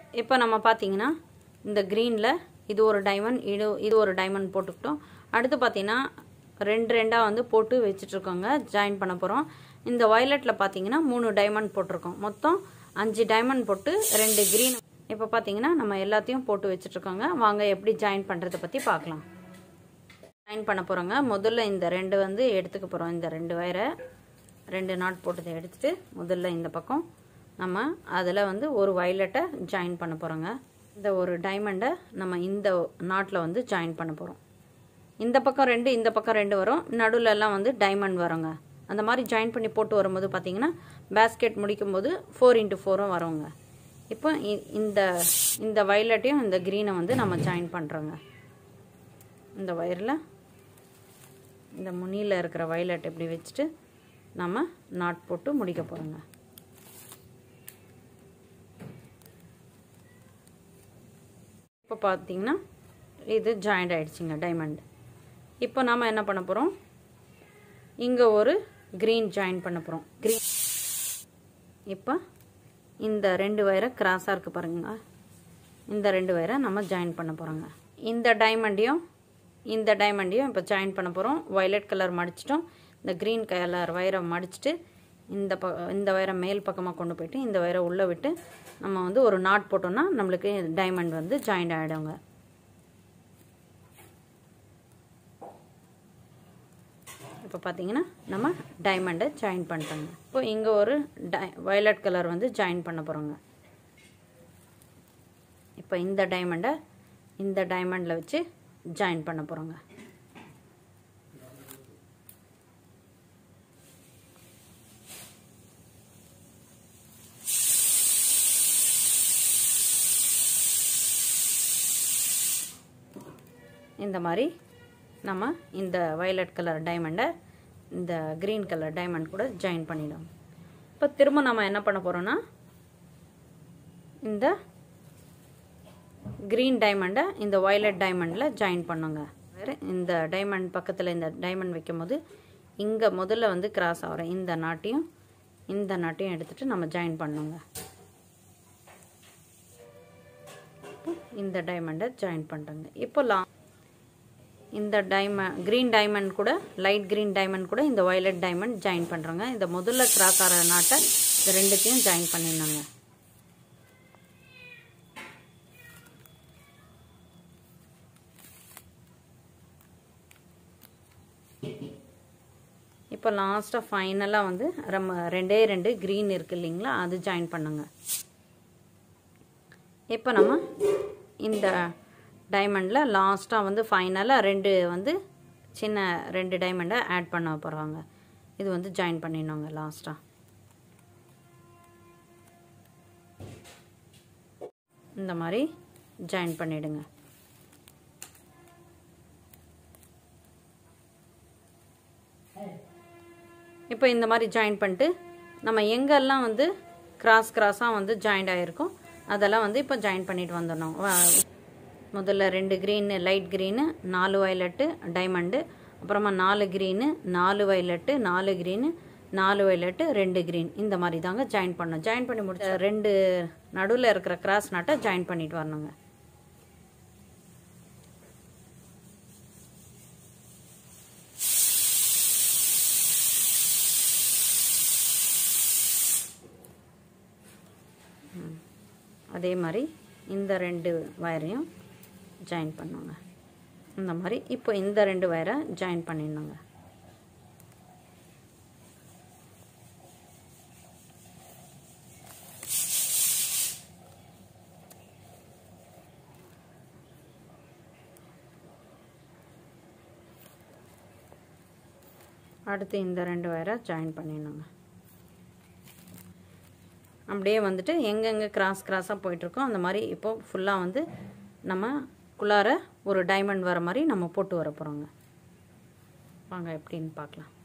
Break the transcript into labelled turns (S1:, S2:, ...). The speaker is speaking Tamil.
S1: இப்போ நம்ம பார்த்தீங்கன்னா இந்த க்ரீனில் இது ஒரு டைமண்ட், இது ஒரு டைமண்ட் போட்டுக்கிட்டோம். அடுத்து பார்த்தீங்கன்னா ரெண்டு ரெண்டாக வந்து போட்டு வச்சுட்ருக்கோங்க, ஜாயின் பண்ண போகிறோம். இந்த வயலட்டில் பார்த்தீங்கன்னா 3 டைமண்ட் போட்டிருக்கோம். மொத்தம் 5 டைமண்ட் போட்டு 2 க்ரீன். இப்போ பார்த்தீங்கன்னா நம்ம எல்லாத்தையும் போட்டு வச்சுட்ருக்கோங்க. வாங்க எப்படி ஜாயின் பண்ணுறதை பற்றி பார்க்கலாம். ஜாயின் பண்ண போகிறோங்க. முதல்ல இந்த 2 வந்து எடுத்துக்க போகிறோம். இந்த 2 வயரை 2 நாட் போட்டதை எடுத்துகிட்டு முதல்ல இந்த பக்கம் நம்ம அதில் வந்து ஒரு வயலட்டை ஜாயின் பண்ண போகிறோங்க. இந்த ஒரு டைமண்டை நம்ம இந்த நாட்டில் வந்து ஜாயின் பண்ண போகிறோம். இந்த பக்கம் 2, இந்த பக்கம் 2 வரும். நடுவில்லாம் வந்து டைமண்ட் வருங்க. அந்த மாதிரி ஜாயின் பண்ணி போட்டு வரும்போது பார்த்தீங்கன்னா பேஸ்கெட் முடிக்கும் போது 4x4 வருங்க. இப்போ இந்த வயலட்டையும் இந்த க்ரீனை வந்து நம்ம ஜாயின் பண்ணுறோங்க. இந்த வயரில் இந்த முனியில் இருக்கிற வயலட் இப்படி வச்சுட்டு நம்ம நாட் போட்டு முடிக்க போகிறோங்க. இப்போ பார்த்தீங்கன்னா இது ஜாயிண்ட் ஆகிடுச்சிங்க டைமண்ட். இப்போ நாம் என்ன பண்ண போகிறோம், இங்கே ஒரு க்ரீன் ஜாயின் பண்ண போகிறோம். க்ரீன் இப்போ இந்த 2 வயரை கிராஸாக இருக்குது பாருங்க, இந்த 2 வயரை நம்ம ஜாயின் பண்ண போகிறோங்க. இந்த டைமண்டையும் இப்போ ஜாயின் பண்ண போகிறோம். வயலட் கலர் மடிச்சிட்டோம். இந்த க்ரீன் கலர் வயரை மடிச்சுட்டு இந்த வயரை மேல் பக்கமாக கொண்டு போயிட்டு இந்த வயரை உள்ளே விட்டு நம்ம வந்து ஒரு நாட் போட்டோம்னா நம்மளுக்கு டைமண்ட் வந்து ஜாயின் ஆகிடுங்க. இப்போ பார்த்தீங்கன்னா நம்ம டைமண்டை ஜாயின் பண்ணிட்டோங்க. இப்போ இங்கே ஒரு வயலட் கலர் வந்து ஜாயின் பண்ண போகிறோங்க. இப்போ இந்த டைமண்டை இந்த டைமண்டில் வச்சு ஜாயின் பண்ண போகிறோங்க. இந்த மாதிரி நம்ம இந்த வயலட் கலர் டைமண்டை இந்த க்ரீன் கலர் டைமண்ட் கூட ஜாயின் பண்ணிடும். இப்போ திரும்ப நம்ம என்ன பண்ண போகிறோன்னா இந்த க்ரீன் டைமண்டை இந்த வயலட் டைமண்டில் ஜாயின் பண்ணுங்க. இந்த டைமண்ட் பக்கத்தில் இந்த டைமண்ட் வைக்கும் போது இங்கே முதல்ல வந்து கிராஸ் ஆகிற இந்த நாட்டையும் எடுத்துகிட்டு நம்ம ஜாயின் பண்ணுங்க. இந்த டைமண்டை ஜாயின் பண்ணிட்டோங்க. இப்போ இந்த க்ரீன் டைமண்ட் கூட லைட் க்ரீன் டைமண்ட் கூட இந்த வயலட் டைமண்ட் ஜாயின் பண்ணுறோங்க. இந்த முதல்ல கிராஸ் ஆகிற நாட்டை இந்த ரெண்டுத்தையும் ஜாயின் பண்ணிடணுங்க. இப்போ லாஸ்ட்டாக ஃபைனலாக வந்து நம்ம 2 க்ரீன் இருக்குது இல்லைங்களா, அது ஜாயின் பண்ணுங்க. இப்போ நம்ம இந்த டைமண்டில் லாஸ்ட்டாக வந்து ஃபைனலாக 2 வந்து சின்ன 2 டைமண்டை ஆட் பண்ண போகிறாங்க. இது வந்து ஜாயின் பண்ணிடணுங்க லாஸ்ட்டாக. இந்த மாதிரி ஜாயின் பண்ணிவிடுங்க. இப்போ இந்த மாதிரி ஜாயின் பண்ணிட்டு நம்ம எங்கெல்லாம் வந்து கிராஸாக வந்து ஜாயிண்ட் ஆகிருக்கோம் அதெல்லாம் வந்து இப்போ ஜாயின் பண்ணிட்டு வந்துடணும். முதல்ல 2 green light green, 4 violet diamond, அப்புறமா 4 green 4 violet 4 green 4 violet 2 green, இந்த மாதிரி தாங்க ஜாயின் பண்ணணும். ஜாயின் பண்ணி முடிச்ச 2 நடுவில் இருக்கிற கிராஸ் நாட்டை ஜாயின் பண்ணிட்டு வரணுங்க. அதே மாதிரி இந்த 2 வயரையும் ஜாயின் பண்ணுங்க. இந்த மாதிரி இப்போ இந்த 2 வயரை ஜாயின் பண்ணிடணுங்க. அடுத்து இந்த 2 வயரை ஜாயின் பண்ணிடணுங்க. அப்படியே வந்துட்டு எங்கெங்கே கிராஸாக போயிட்டுருக்கோம் அந்த மாதிரி இப்போ ஃபுல்லாக வந்து நம்ம குள்ளார ஒரு டைமண்ட் வர மாதிரி நம்ம போட்டு வர போகிறோங்க. வாங்க எப்படின்னு பார்க்கலாம்.